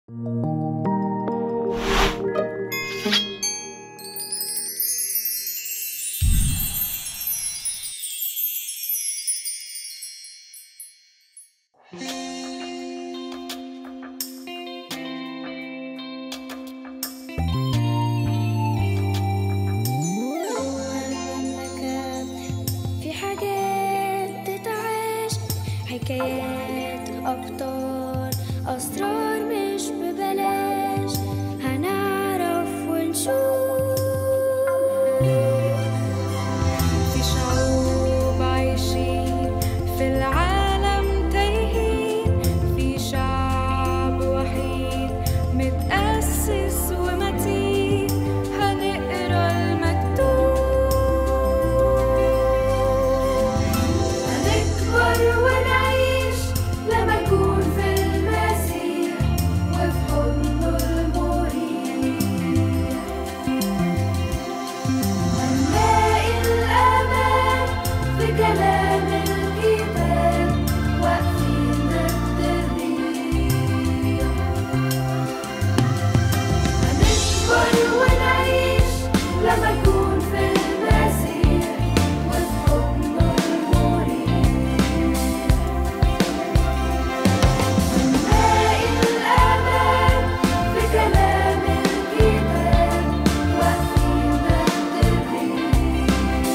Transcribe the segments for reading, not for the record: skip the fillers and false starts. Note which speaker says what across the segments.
Speaker 1: في حاجات تتعاش، حكايات أبطال، أسرار مش ببلاش، هنعرف ونشوف. في شعوب عايشين في العالم تايهين، في شعب وحيد متأسس ومتين، هنقرا المكتوب. هنكبر ونعيش لما نكون في المسيح وفي حضنه المريح، هنلاقي الأمان في كلام الكتاب، واقفين ضد الريح. هنكبر ونعيش لما نكون في المسيح وفي حضنه المريح، هنلاقي الأمان في كلام الكتاب، واقفين ضد الريح.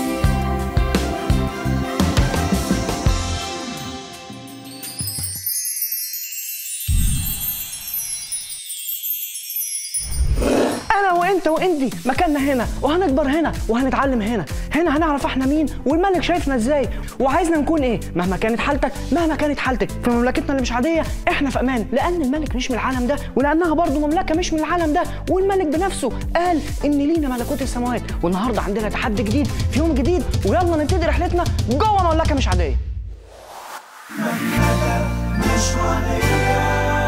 Speaker 2: انا وانت وانتي مكاننا هنا، وهنكبر هنا، وهنتعلم هنا. هنا هنعرف احنا مين، والملك شايفنا ازاي، وعايزنا نكون ايه. مهما كانت حالتك، مهما كانت حالتك، في مملكتنا اللي مش عاديه احنا في امان، لان الملك مش من العالم ده، ولانها برضو مملكه مش من العالم ده. والملك بنفسه قال ان لينا ملكوت السماوات. والنهارده عندنا تحدي جديد في يوم جديد، ويلا نبتدي رحلتنا جوه مملكه مش عاديه.
Speaker 3: مش عادية.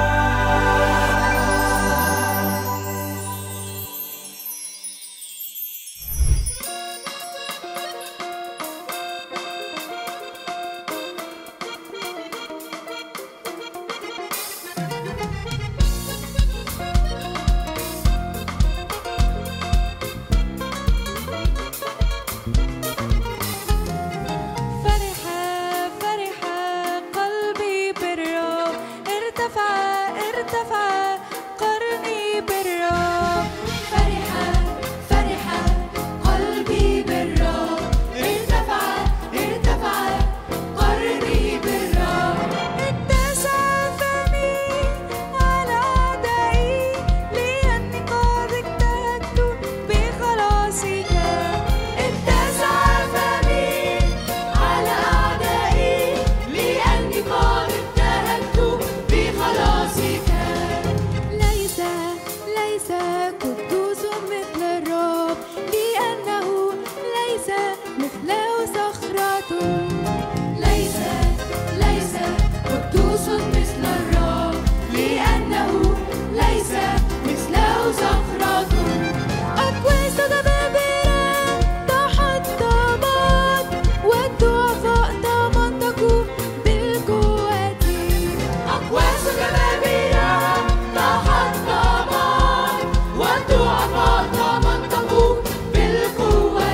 Speaker 1: فرحة فرحة قلبي بالرب، ارتفع ارتفع قرني بالرب. فرحة فرحة قلبي بالرب، ارتفع ارتفع قرني بالرب. اتسع فمي على أعدائي، لأني قد اجتهدت بخلاصك. اتسع فمي على أعدائي، لأني قد اجتهدت بخلاصك. ليس ليس قدوس مثل الرب، لأنه ليس مثله صخرة. ليس ليس قدوس مثل الرب، لأنه ليس مثله صخرة. أكواس جبابرة تحطمت، والضعفاء تمنطقوا بالقوة. أكواس جبابرة تحطمت، والضعفاء تمنطقوا بالقوة.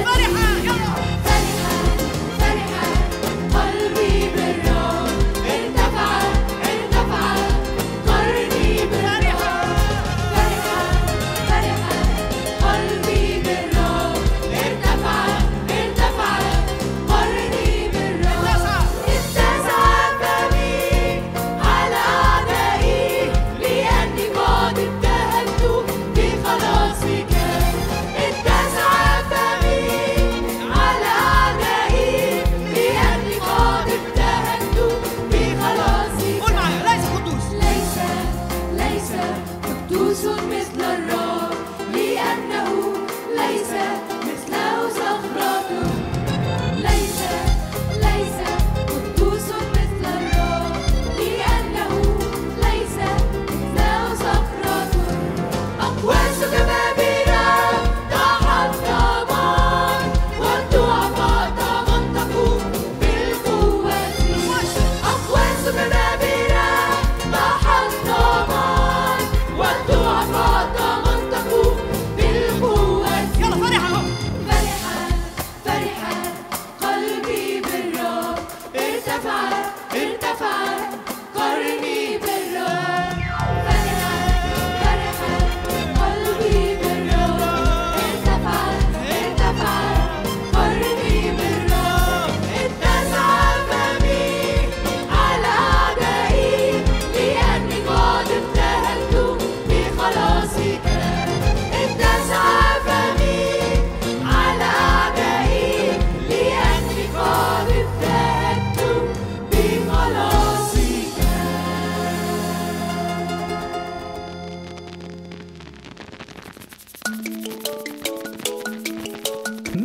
Speaker 1: فرحة فرحة قلبي بالرب، ارتفع ارتفع قرني بالرب. فرحة فرحة قلبي بالرب، ارتفع ارتفع قرني بالرب. اتسع فمي على أعدائي، لأني قد اجتهدت بخلاصك. اتسع فمي على أعدائي، لأني قد اجتهدت بخلاصك. قول معايا، ليس قدوس. ليس ليس قدوس مثل الرب، لأنه ليس مثله صخرة. ليس ليس قدوس مثل الرب، لأنه ليس مثله صخرة. أقواس جبابرة تحطمت، والضعفاء تمنطقوا بالقوة. أقواس جبابرة تحطمت،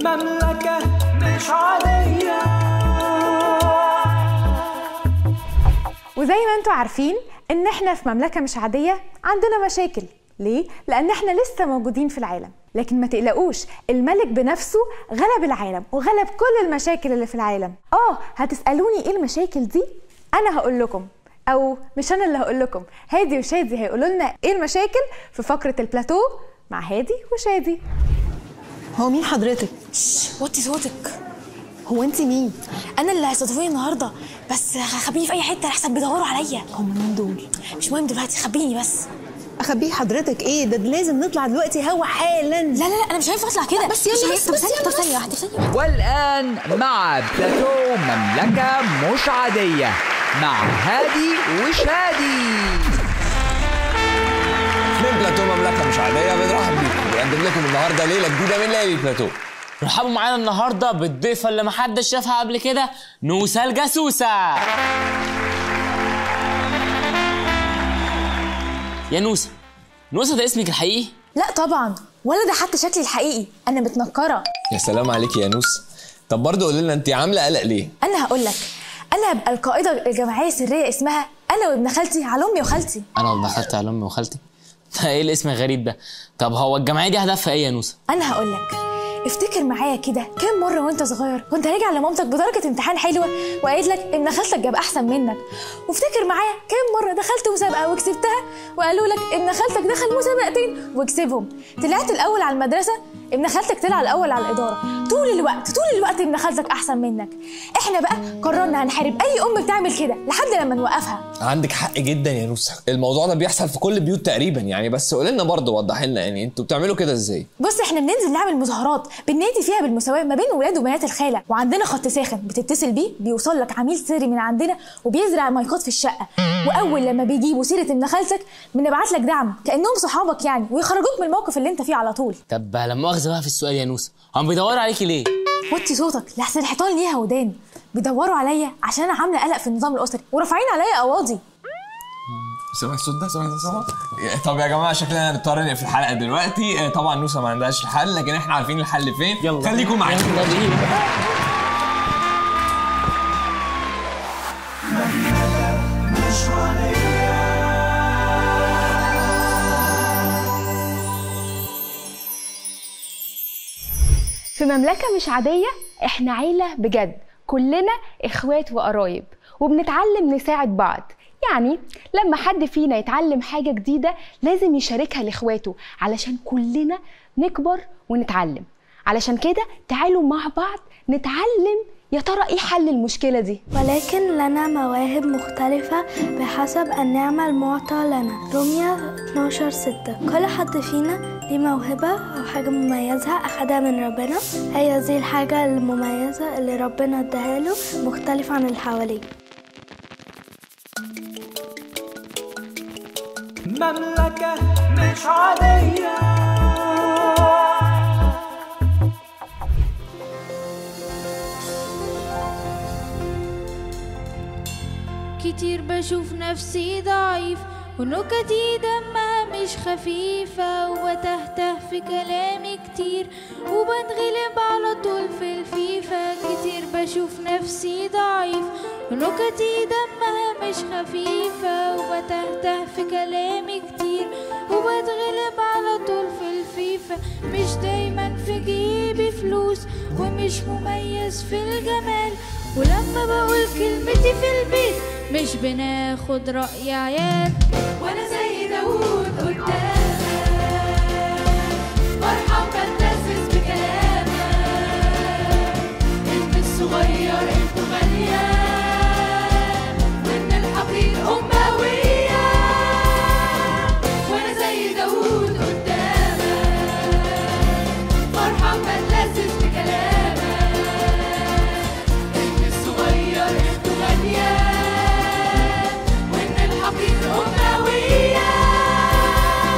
Speaker 3: مملكة مش عادية.
Speaker 4: وزي ما انتوا عارفين ان احنا في مملكة مش عادية عندنا مشاكل. ليه؟ لان احنا لسه موجودين في العالم، لكن ما تقلقوش، الملك بنفسه غلب العالم وغلب كل المشاكل اللي في العالم. هتسألوني ايه المشاكل دي؟ انا هقول لكم، او مش انا اللي هقول لكم، هادي وشادي هيقولوا لنا ايه المشاكل في فقرة البلاتو مع هادي وشادي.
Speaker 5: هو مين حضرتك؟
Speaker 6: وطي صوتك.
Speaker 5: هو انت مين؟
Speaker 6: انا اللي هيستضيفوني النهارده، بس خبيني في اي حته لحسن بيدوروا عليا.
Speaker 5: هم مين دول؟
Speaker 6: مش مهم دلوقتي، خبيني بس.
Speaker 5: اخبيه حضرتك ايه؟ ده لازم نطلع دلوقتي هوا حالا.
Speaker 6: لا انا مش هينفع اطلع كده.
Speaker 5: بس يلا بس
Speaker 6: ثانيه واحده.
Speaker 7: والآن مع بلاتو مملكة مش عادية مع هادي وشادي.
Speaker 8: من بلاتو مملكة مش عادية بنرحب بيكم، بنقدم لكم النهارده ليلة جديدة من ليالي بلاتو.
Speaker 9: رحبوا معانا النهارده بالضيفة اللي محدش شافها قبل كده، نوسة الجاسوسة. يا نوسة ده اسمك الحقيقي؟
Speaker 6: لا طبعا، ولا ده حتى شكلي الحقيقي، انا متنكره.
Speaker 8: يا سلام عليكي يا نوس. طب برضه قولي لنا انت عامله قلق ليه؟
Speaker 6: انا هقول لك، انا هبقى القائده الجماعيه السريه اسمها انا وابن خالتي على امي وخالتي.
Speaker 9: انا وابن خالتي على امي وخالتي؟ ده ايه الاسم الغريب ده؟ طب هو الجمعيه دي هدفها ايه يا نوسة؟
Speaker 6: انا هقول لك، افتكر معايا كده كم مره وانت صغير كنت راجع لمامتك بدرجه امتحان حلوه وقالت لك ابن خالتك جاب احسن منك، وافتكر معايا كم مره دخلت مسابقه وكسبتها وقالوا لك ابن خالتك دخل مسابقتين وكسبهم، طلعت الاول على المدرسه، ابن خالتك طلع الاول على الاداره، طول الوقت ابن خالتك احسن منك. احنا بقى قررنا هنحارب اي ام بتعمل كده لحد لما نوقفها.
Speaker 8: عندك حق جدا يا نوسة، الموضوع ده بيحصل في كل البيوت تقريبا يعني، بس قولي لنا برضه وضحي لنا يعني انتوا بتعملوا كده ازاي؟
Speaker 6: بص، احنا بننزل نعمل مظاهرات بننادي فيها بالمساواه ما بين ولاد وبنات الخاله، وعندنا خط ساخن بتتصل بيه بيوصل لك عميل سري من عندنا وبيزرع مايكات في الشقه، واول لما بيجيبوا سيره ابن خالتك بنبعت لك دعم كانهم صحابك يعني، ويخرجوك من الموقف اللي انت فيه على طول.
Speaker 9: طب لما مؤاخذه بقى في السؤال يا نوسة، هم بيدوروا عليكي ليه؟
Speaker 6: وطي صوتك لحسن الحيطان ليها ودان. بيدوروا عليا عشان انا عامله قلق في النظام الاسري ورافعين عليا قواضي.
Speaker 8: سامع الصوت ده؟ سامع. طب يا جماعه شكلنا هنضطر نقفل الحلقه دلوقتي. طبعا نوسة ما عندهاش الحل، لكن احنا عارفين الحل فين.
Speaker 9: يلا
Speaker 8: خليكم معانا.
Speaker 3: مش عادية.
Speaker 10: في مملكة مش عادية احنا عيلة بجد، كلنا اخوات وقرايب وبنتعلم نساعد بعض. يعني لما حد فينا يتعلم حاجة جديدة لازم يشاركها لاخواته علشان كلنا نكبر ونتعلم. علشان كده تعالوا مع بعض نتعلم يا ترى ايه حل المشكلة دي.
Speaker 11: ولكن لنا مواهب مختلفة بحسب النعمة المعطى لنا. روميا 12:6. كل حد فينا ليه موهبة أو حاجة مميزة أخدها من ربنا، هي دي الحاجة المميزة اللي ربنا اداها له مختلفة عن اللي حواليه.
Speaker 3: مملكة مش عادية.
Speaker 1: كتير بشوف نفسي ضعيف ونكتي دمها مش خفيفة، وبتهته في كلامي كتير وبنغلب على طول في الفيفا. كتير بشوف نفسي ضعيف ونكتي دمها مش خفيفة، وبتهته في كلامي كتير وبتغلب على طول في الفيفا. مش دايما في جيبي فلوس ومش مميز في الجمال، ولما بقول كلمتي في البيت مش بناخد رأي عيال. وانا زي داوود قدامك فرحان بتلذذ بكلامك، انت الصغير انت غالية وان الحقير أموية. وانا زي داوود قدامك فرحان بتلذذ بكلامك، انت الصغير انت غالية وإن الحقير أموية.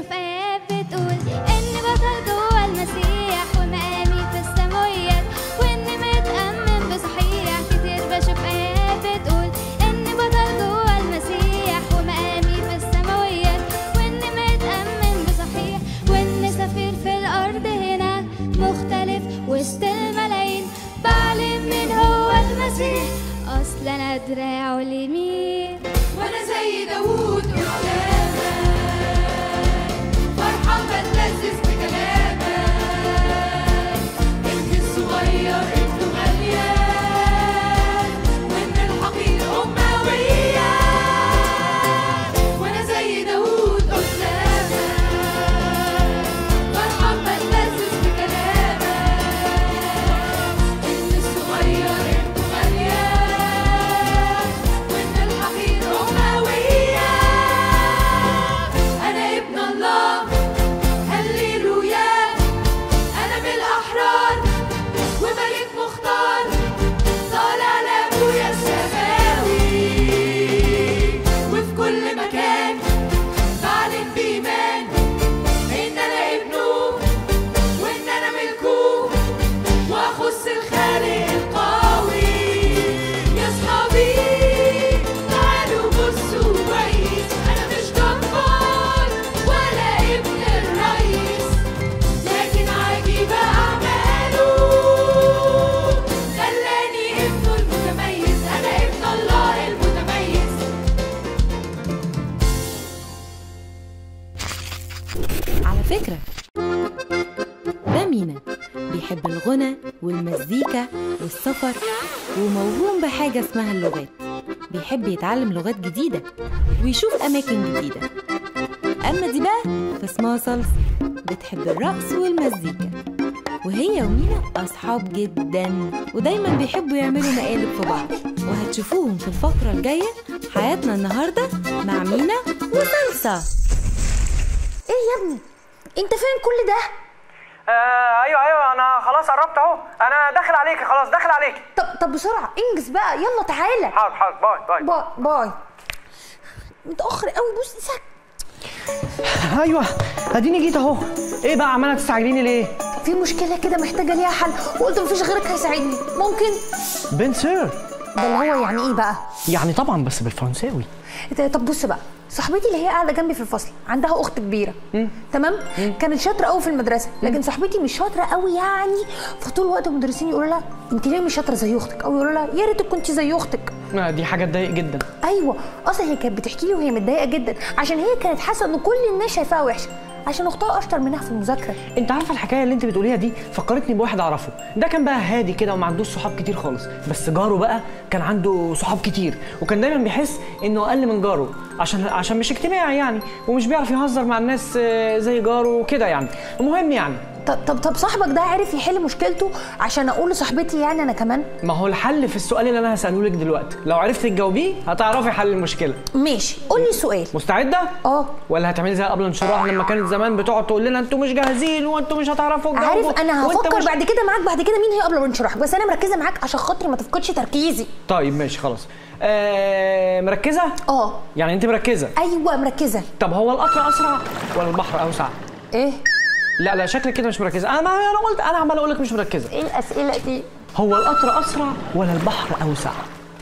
Speaker 1: بشوف آيات بتقول إني بطل جوا المسيح ومقامي في السماويات وإني متأمن بصحيح. كتير بشوف آيات بتقول إني بطل جوا المسيح ومقامي في السماويات وإني متأمن بصحيح وإني سفير في الأرض هنا مختلف وسط الملايين بعلم مين هو المسيح أصل أنا دراعه اليمين.
Speaker 12: وأنا زي داوود قدامك فرحان بتلذذ بكلامك ابني الصغير ابنه مليان وإن الحقير أموية. وأنا زي داوود قدامك فرحان بتلذذ بكلامك ابني الصغير ابنه مليان وإن الحقير أموية. أنا ابن الله هللويا أنا من الأحرار وملك مختار طالع لأبويا السماوي وفي كل مكان بعلن بإيمان إن أنا ابنه وإن أنا ملكه وأخص الخالق القوي. يا صحابي تعالوا بصوا كويس أنا مش جبار ولا ابن الرئيس لكن عجيبة أعماله خلاني ابنه المتميز. أنا ابن الله المتميز.
Speaker 13: على فكرة ده مينا بيحب الغنى والمزيكا والسفر وموهوم بحاجة اسمها اللغات. بيحب يتعلم لغات جديدة ويشوف أماكن جديدة. أما دي بقى فاسمها صلصة بتحب الرقص والمزيكا وهي ومينا أصحاب جدا ودايما بيحبوا يعملوا مقالب في بعض وهتشوفوهم في الفقرة الجاية. حياتنا النهاردة مع مينا وصلصة.
Speaker 6: ايه يا ابني انت فين كل ده؟
Speaker 2: ايوه انا خلاص قربت اهو. انا داخل عليكي خلاص داخل عليكي.
Speaker 6: طب بسرعه انجز بقى يلا تعالى.
Speaker 2: حاضر
Speaker 6: باي متاخر قوي بص سك.
Speaker 2: ايوه اديني جيت اهو. ايه بقى عماله تستعجليني ليه؟
Speaker 6: في مشكله كده محتاجه ليها حل وقلت مفيش غيرك هيساعدني. ممكن
Speaker 2: بن سير
Speaker 6: ده اللي هو يعني ايه بقى؟
Speaker 2: يعني طبعا بس بالفرنساوي.
Speaker 6: طب بص بقى صاحبتي اللي هي قاعده جنبي في الفصل عندها اخت كبيره تمام. كانت شاطره قوي في المدرسه لكن صاحبتي مش شاطره قوي يعني. فطول الوقت المدرسين يقولوا لها انت ليه مش شاطره زي اختك او يقولوا لها يا ريتك كنت زي اختك.
Speaker 2: دي حاجه تضايق جدا.
Speaker 6: ايوه اصلا هي كانت بتحكي لي وهي متضايقه جدا عشان هي كانت حاسه ان كل الناس شايفاها وحشه عشان اختها اشطر منها في المذاكره.
Speaker 2: انت عارفه الحكايه اللي انت بتقوليها دي فكرتني بواحد اعرفه. ده كان بقى هادي كده وما عندوش صحاب كتير خالص بس جاره بقى كان عنده صحاب كتير وكان دايما بيحس انه اقل من جاره عشان مش اجتماعي يعني ومش بيعرف يهزر مع الناس زي جاره وكده يعني. المهم يعني
Speaker 6: طب صاحبك ده عرف يحل مشكلته عشان اقول لصاحبتي يعني انا كمان؟
Speaker 2: ما هو الحل في السؤال اللي انا هساله لك دلوقتي. لو عرفتي تجاوبيه هتعرفي حل المشكله.
Speaker 6: ماشي قول لي السؤال.
Speaker 2: مستعده؟ ولا هتعملي زي قبل انشراح لما كانت زمان بتقعد تقول لنا انتوا مش جاهزين وانتوا مش هتعرفوا تجاوبوا؟
Speaker 6: عارف انا هفكر بعد كده معاك بعد كده مين هي قبل انشراح بس انا مركزه معاك عشان خاطري ما تفقدش تركيزي.
Speaker 2: طيب ماشي خلاص. مركزه؟ يعني انت مركزه؟
Speaker 6: ايوه مركزه.
Speaker 2: طب هو القطر اسرع ولا البحر اوسع؟
Speaker 6: ايه؟
Speaker 2: لا شكلك كده مش مركزه. انا عمال اقول لك مش مركزه.
Speaker 6: ايه الاسئله دي؟
Speaker 2: هو القطر اسرع ولا البحر اوسع؟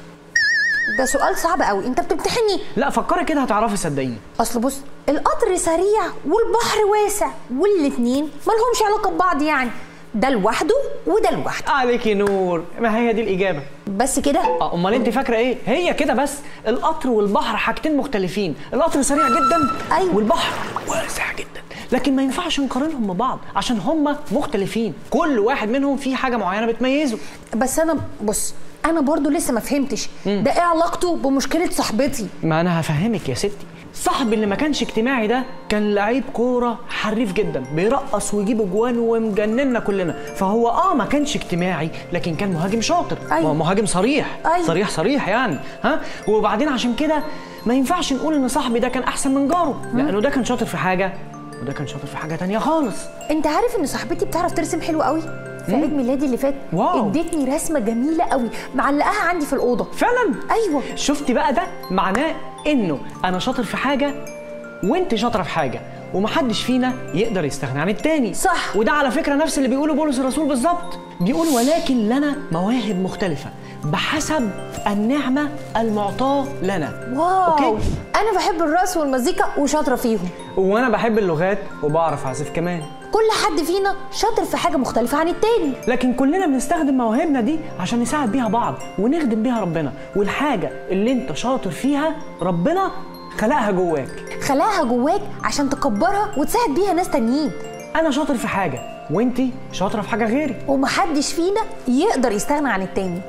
Speaker 6: ده سؤال صعب قوي انت بتمتحني.
Speaker 2: لا فكري كده هتعرفي صدقيني.
Speaker 6: اصل بص القطر سريع والبحر واسع والاتنين مالهمش علاقه ببعض يعني. ده لوحده وده لوحده.
Speaker 2: عليكي نور. ما هي دي الاجابه.
Speaker 6: بس كده؟
Speaker 2: امال انت فاكره ايه؟ هي كده بس. القطر والبحر حاجتين مختلفين. القطر سريع جدا والبحر واسع جدا لكن ما ينفعش نقارنهم ببعض عشان هم مختلفين. كل واحد منهم فيه حاجه معينه بتميزه.
Speaker 6: بس انا برضو لسه ما فهمتش ده ايه علاقته بمشكله صاحبتي؟
Speaker 2: ما انا هفهمك يا ستي. صاحبي اللي ما كانش اجتماعي ده كان لعيب كوره حريف جدا بيرقص ويجيب اجوان ومجننا كلنا. فهو ما كانش اجتماعي لكن كان مهاجم شاطر. مهاجم صريح. صريح يعني وبعدين عشان كده ما ينفعش نقول ان صاحبي ده كان احسن من جاره لانه ده كان شاطر في حاجه وده كان شاطر في حاجه تانية خالص.
Speaker 6: انت عارف ان صاحبتي بتعرف ترسم حلو قوي؟ في عيد ميلادي اللي فات ادتني رسمه جميله قوي معلقاها عندي في الاوضه.
Speaker 2: فعلا؟
Speaker 6: ايوه.
Speaker 2: شفتي بقى ده معناه انه انا شاطر في حاجه وانت شاطره في حاجه ومحدش فينا يقدر يستغنى عن التاني.
Speaker 5: صح.
Speaker 2: وده على فكره نفس اللي بيقوله بولس الرسول بالظبط. بيقول ولكن لنا مواهب مختلفه بحسب النعمه المعطاه لنا.
Speaker 5: واو.
Speaker 2: أوكي؟
Speaker 5: انا بحب الرقص والمزيكا وشاطره فيهم.
Speaker 2: وانا بحب اللغات وبعرف اعزف كمان.
Speaker 5: كل حد فينا شاطر في حاجه مختلفه عن التاني،
Speaker 2: لكن كلنا بنستخدم مواهبنا دي عشان نساعد بيها بعض ونخدم بيها ربنا. والحاجه اللي انت شاطر فيها ربنا خلقها جواك
Speaker 5: عشان تكبرها وتساعد بيها ناس تانيين.
Speaker 2: انا شاطر في حاجه وانتي شاطره في حاجه غيري،
Speaker 5: ومحدش فينا يقدر يستغنى عن التاني.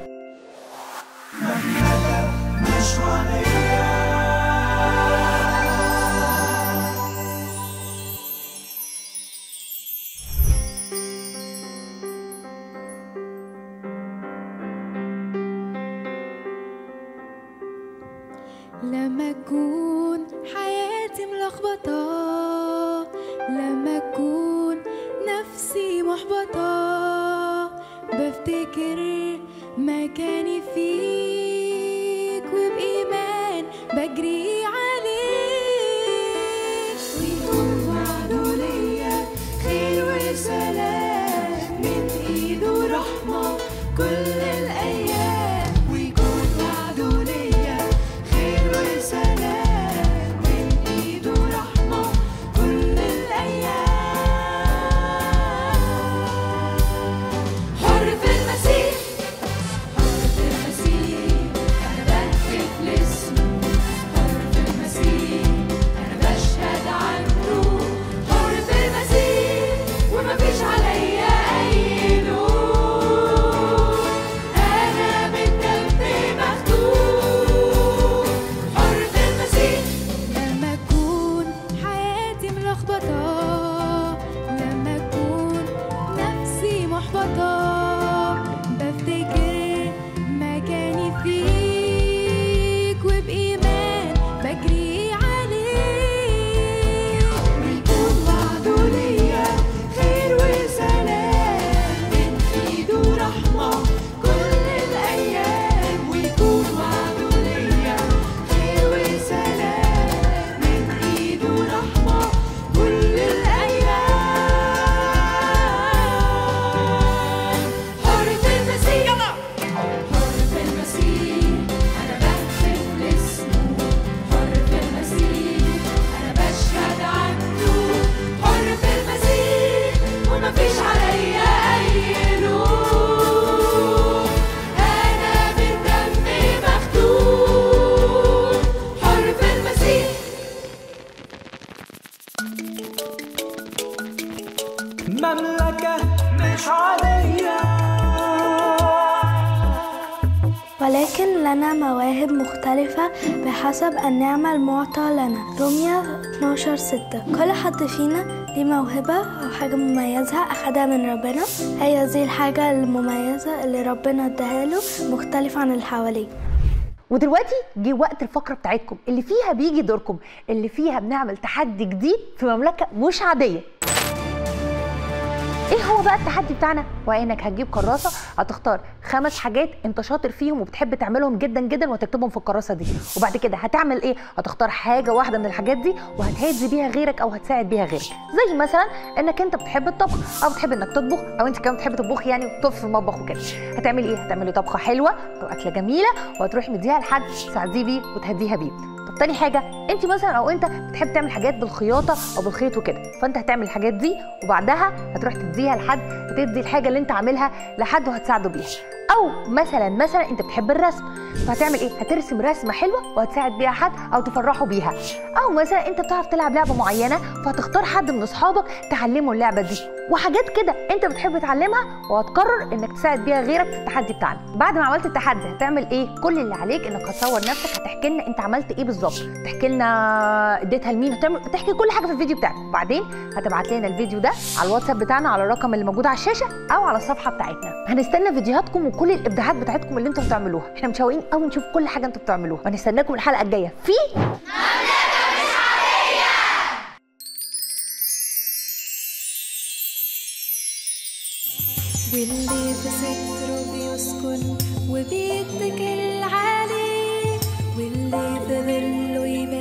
Speaker 1: لما تكون حياتي ملخبطة، لما تكون نفسي محبطة، بفتكر مكاني فيك وبإيمان بجري عليك، ويكون وعده ليا خير وسلام من إيده رحمة كل الأيام، ويكون وعده ليا خير وسلام من إيده رحمة كل الأيام. حر في المسيح، حر في المسيح، أنا بهتف لاسمه، حر في المسيح، أنا بشهد عنه، حر في المسيح ومفيش عليا أي لوم، أنا بالدم مختوم، حر في المسيح. لما تكون حياتي ملخبطة، لما تكون نفسي محبطة، بفتكر مكاني فيك وبإيمان بجري عليك، ويكون وعده ليا خير وسلام من إيده رحمة كل الأيام، ويكون وعده ليا خير وسلام من إيده رحمة كل الأيام. حر في المسيح، حر في المسيح، أنا بهتف لاسمه، حر في المسيح، أنا بشهد عنه، حر في المسيح ومفيش عليا أي لوم، أنا بالدم مختوم، حر في المسيح.
Speaker 3: مملكة مش عادية.
Speaker 11: ولكن لنا مواهب مختلفة بحسب النعمة المعطى لنا. روميا 12:6. كل حد فينا ليه موهبة أو حاجة مميزة أخدها من ربنا. هي دي الحاجة المميزة اللي ربنا اداها له مختلفة عن اللي حواليه.
Speaker 5: ودلوقتي جه وقت الفقره بتاعتكم اللي فيها بيجي دوركم، اللي فيها بنعمل تحدي جديد في مملكه مش عاديه. ايه هو بقى التحدي بتاعنا؟ وانك هتجيب كراسه هتختار 5 حاجات انت شاطر فيهم وبتحب تعملهم جدا جدا وهتكتبهم في الكراسه دي، وبعد كده هتعمل ايه؟ هتختار حاجه واحده من الحاجات دي وهتهدي بيها غيرك او هتساعد بيها غيرك. زي مثلا انك انت بتحب الطبخ او بتحب انك تطبخ، او انت كمان بتحب تطبخ يعني وتقف في المطبخ وكده. هتعمل ايه؟ هتعملي طبخه حلوه او اكله جميله وهتروحي مديها لحد تساعديه بيه وتهديها بيه. طب تاني حاجه، انت مثلا او انت بتحب تعمل حاجات بالخياطه او بالخيط وكده، فانت هتعمل الحاجات دي وبعدها هتروح تديها لحد، تدي الحاجه اللي انت عاملها لحد وهتساعده بيها. او مثلا انت بتحب الرسم، فهتعمل ايه؟ هترسم رسمه حلوه وهتساعد بيها حد او تفرحه بيها. او مثلا انت بتعرف تلعب لعبه معينه فهتختار حد من اصحابك تعلمه اللعبه دي، وحاجات كده انت بتحب تعلمها وهتقرر انك تساعد بيها غيرك في التحدي بتاعنا. بعد ما عملت التحدي هتعمل ايه؟ كل اللي عليك انك هتصور نفسك، هتحكي لنا انت عملت ايه بالظبط، تحكي لنا اديتها لمين، هتحكي كل حاجه في الفيديو بتاعك. وبعدين هتبعت لنا الفيديو ده على الواتساب بتاعنا على الرقم اللي موجود على الشاشه او على الصفحه بتاعتنا. هنستنى فيديوهاتكم وكل الابداعات بتاعتكم اللي انتوا بتعملوها، احنا مشوقين قوي نشوف كل حاجه انتوا بتعملوها، وهنستناكم الحلقه الجايه في
Speaker 1: واللي في ستره بيسكن وبيتكل عليه، واللي في ظله يبات